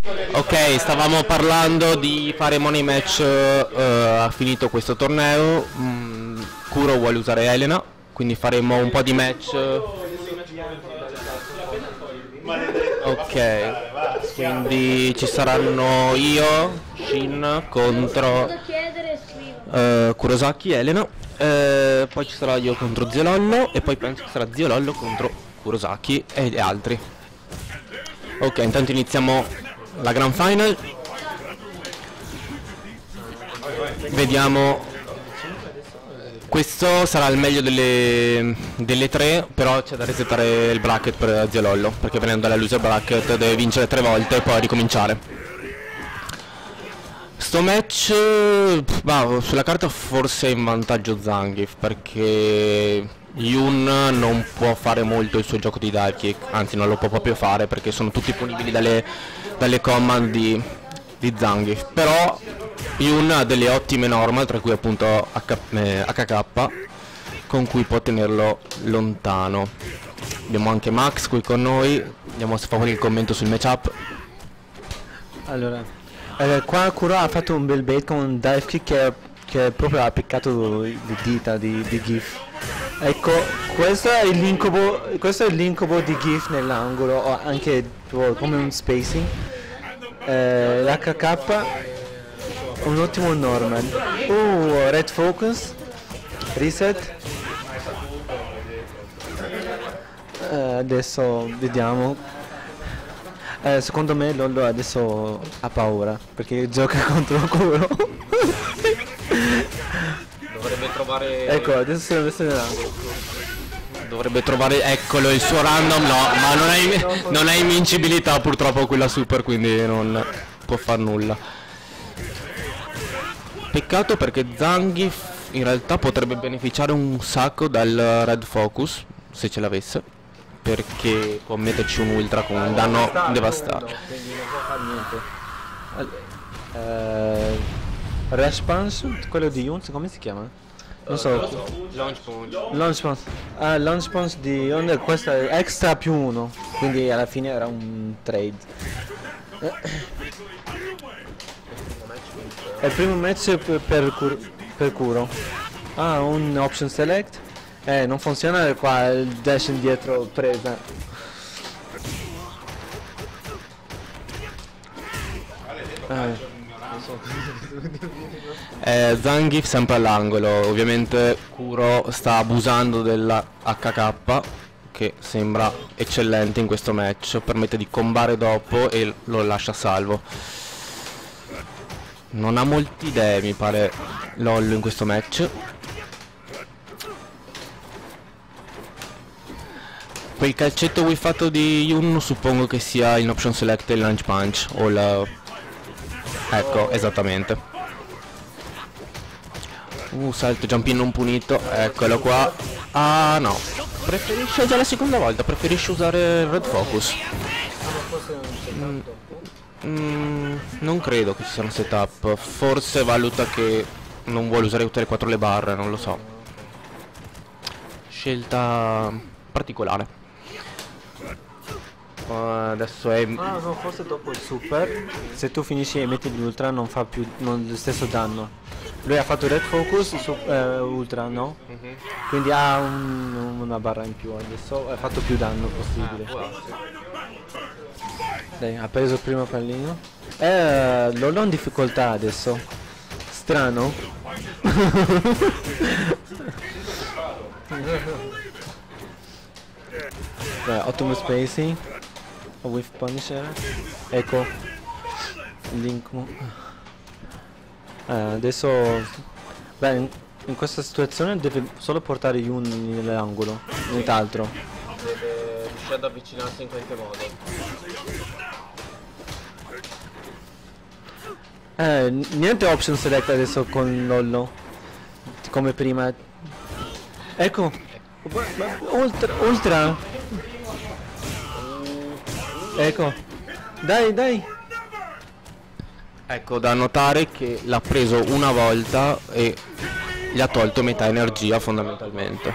Ok, stavamo parlando di fare money match, ha finito questo torneo, Kuro vuole usare Elena, quindi faremo un po' di match. Ok, quindi ci saranno io, Shin contro Kurosaki e Elena, poi ci sarà io contro Zio Lollo e poi penso che sarà Zio Lollo contro Kurosaki e altri. Ok, intanto iniziamo la Grand Final. Vediamo. Questo sarà il meglio delle tre, però c'è da resettare il bracket per Zio Lollo, perché venendo dalla loser bracket deve vincere 3 volte e poi ricominciare. Sto match, sulla carta forse è in vantaggio Zangief, perché Yun non può fare molto il suo gioco di dive kick, anzi non lo può proprio fare perché sono tutti punibili dalle command di Zangief. Però Yun ha delle ottime normal, tra cui appunto HK, con cui può tenerlo lontano. Abbiamo anche Max qui con noi, andiamo a fare il commento sul matchup. Allora, qua Kuro ha fatto un bel bait con un dive kick che proprio ha piccato le dita di Giff. Ecco, questo è l'incubo di Giff nell'angolo, o anche come un spacing. L'HK, un ottimo normal. Red focus, reset. Adesso vediamo. Secondo me Lollo adesso ha paura perché gioca contro Kuro. Dovrebbe trovare. Ecco, adesso nell'angolo. Dovrebbe trovare, eccolo, il suo random, no, ma non ha invincibilità purtroppo quella super, quindi non può far nulla. Peccato perché Zangief in realtà potrebbe beneficiare un sacco dal red focus, se ce l'avesse, perché può metterci un ultra con un danno devastante. Quindi non può fare niente. Rush Punch, quello di Yun, come si chiama? Non so. Launch punch. Launch Punch. Launch Punch di Yun, questo è extra più 1, quindi alla fine era un trade. È il primo match per Kuro. Un option select. Non funziona qua il dash indietro presa. Zangief sempre all'angolo, ovviamente Kuro sta abusando della HK che sembra eccellente in questo match, permette di combare dopo e lo lascia salvo. Non ha molti idee mi pare Lollo in questo match. Quel calcetto wiffato di Yun suppongo che sia in option select il launch punch o la... Ecco, esattamente. Salto jump in non punito, eccolo qua. Ah no, preferisce già la seconda volta, preferisce usare il red focus. Non credo che ci sia un setup, forse valuta che non vuole usare tutte e 4 le barre, non lo so. Scelta particolare. Adesso è... no, forse dopo il super, se tu finisci e metti l'ultra non fa più lo stesso danno. Lui ha fatto red focus su ultra, no? Quindi ha una barra in più adesso, ha fatto più danno possibile. Dai, ha preso il primo pallino. Lollo in difficoltà adesso. Strano. Ottimo spacing. With Punisher. Ecco. Link. Adesso in questa situazione deve solo portare Yun nell'angolo, nient'altro. Deve riuscire ad avvicinarsi in qualche modo. Niente option select adesso con Lollo come prima. Ecco. Ultra. Ecco. Dai. Ecco, da notare che l'ha preso una volta e gli ha tolto metà energia fondamentalmente.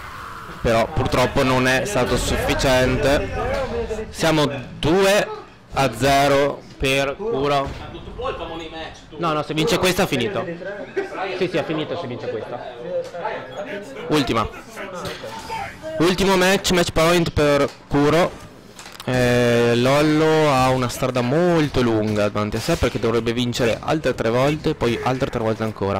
Però purtroppo non è stato sufficiente. Siamo 2 2-0 per Kuro. No, se vince questa è finito. Sì, è finito se vince questa. Ultimo match point per Kuro. Lollo ha una strada molto lunga davanti a sé perché dovrebbe vincere altre 3 volte, poi altre 3 volte ancora.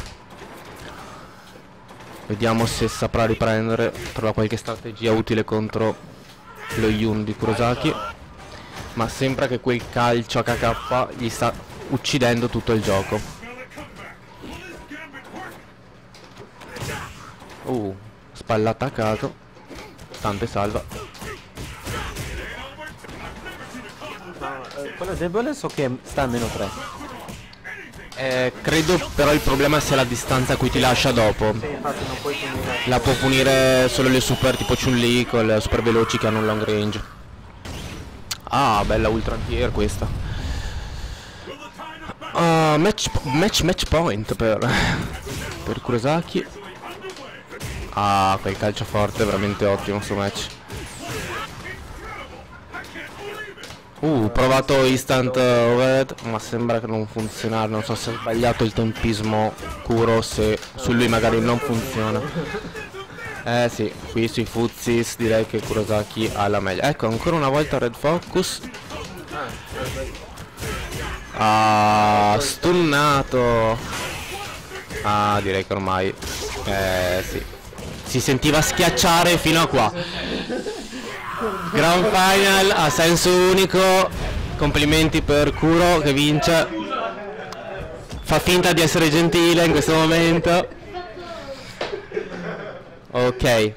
Vediamo se saprà riprendere, trova qualche strategia utile contro lo Yun di Kurosaki. Ma sembra che quel calcio a KK gli sta uccidendo tutto il gioco. Spalla attaccato. Tante salva. Quello debole so che sta a meno 3. Credo però il problema sia la distanza a cui ti lascia dopo. Sì, infatti non puoi punire. La può punire solo le super tipo Chun-Li con le super veloci che hanno un long range. Ah, bella ultra anti-air questa. Match point per Kurosaki. Ah, quel calcio forte è veramente ottimo sto match. Provato instant overhead, ma sembra che non funzionare. Non so se ha sbagliato il tempismo Kuro, se su lui magari non funziona. Sì, qui sui Fuzis direi che Kurosaki ha la meglio. Ecco, ancora una volta Red Focus. Stunnato. Direi che ormai sì, si sentiva schiacciare fino a qua. Grand Final a senso unico. Complimenti per Kuro che vince. Fa finta di essere gentile in questo momento. Ok.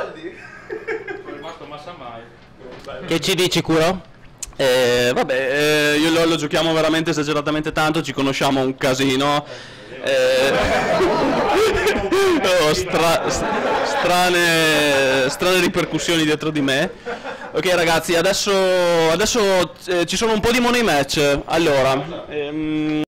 Che ci dici, Kuro? Vabbè, io e Lollo giochiamo veramente esageratamente tanto, ci conosciamo un casino. Strane ripercussioni dietro di me. Ok ragazzi, adesso ci sono un po' di money match. Allora